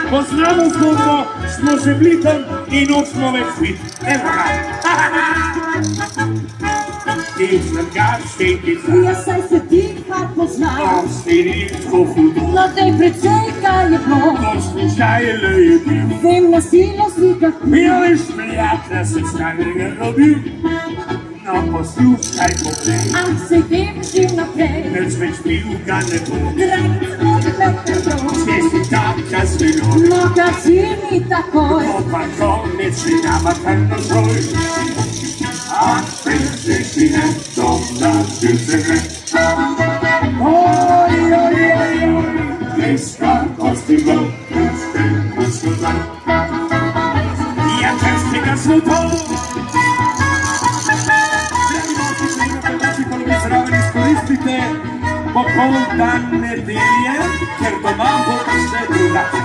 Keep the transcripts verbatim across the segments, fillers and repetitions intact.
Poznamo zgodbo, smo že bili tam in nočemo več biti. Evo ga. Ti snadgar štetica. Ja, saj se ti kar poznaš. Tam slirinsko hudo. No, tej precej kaj je bilo. To slučajno je bil. Vem na silo slika. Miliš prijatelja se stajnega robil. No, poslušaj poprej. Ah, sej vem že naprej. Neč več pil ga ne bo. Dragi tvoj lepe bro. Če si taka zvelo. No, kaži mi takoj. To pa konec mi nama kar nozoj. A prinsesine, to naši se ne. Oj, oj, oj, oj, Leska, kosti blok, puste, pusto zaj. Ja, čestega smo to. Izkoristite popoldan nedelje, ker doma bo vse drugače.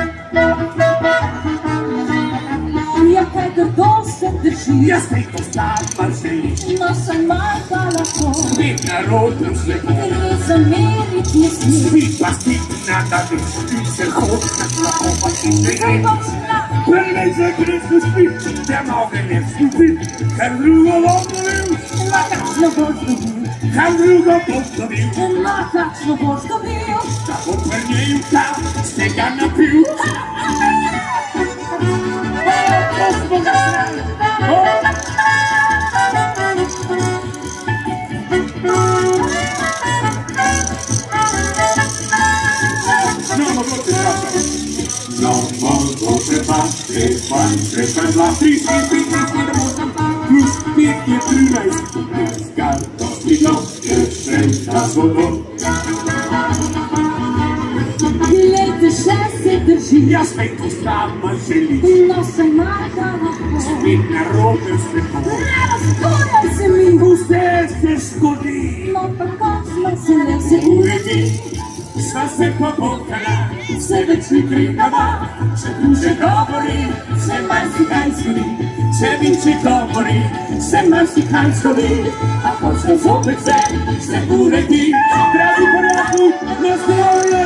Ja, kaj grdo se drži. Jaz preko stavba želiš. No, sem majka lahko. Spet narodno slepo. Gre zamerit ne smeš. Spit pa stikna, da bi šli se hodna, lahko pa ti ne gre. Prnej za gresno spit, da noge ne vstupit, ker drugo vodno bil. Ma kakšno boš dobil. Kaj drugo boš dobil. Ma kakšno boš dobil. Da bo prnjeju tam, ste ga napil. O, to smo ga srali. No, mogoče časa. No, mogoče pa, te panče pa dva, tri, tri, tri, tri, tri, plus pet je trinajst, skarto slino, je še na zvodo. Glejte, še se drži. Ja, spet ostama želiš. No, sem majka lahko. Spet narodno slepo. Razkoraj se mi. Vse se zgodi. No, pa končno se le se uredi. Sva se popolkala, Se več ni treba. če duže govori, se marsikaj zgodi. Če vinči govori, se marsikaj zgodi. A počne zopet vse, se uredi. Dragi prijatelji, na zdravje!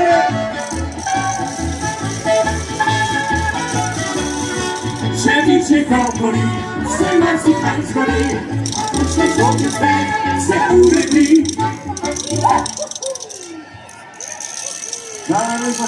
Če vinči govori, se marsikaj zgodi. A počne zopet vse, se uredi.